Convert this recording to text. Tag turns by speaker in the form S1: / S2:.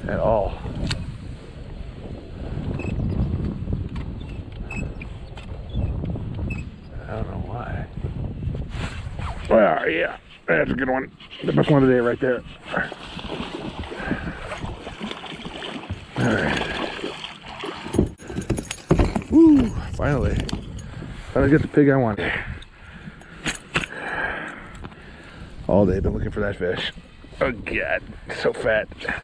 S1: at all. I don't know why. Well, yeah, that's a good one. The best one of the day right there. Alright. Woo! Finally. Finally get the pig I wanted. All day been looking for that fish. Oh god, so fat.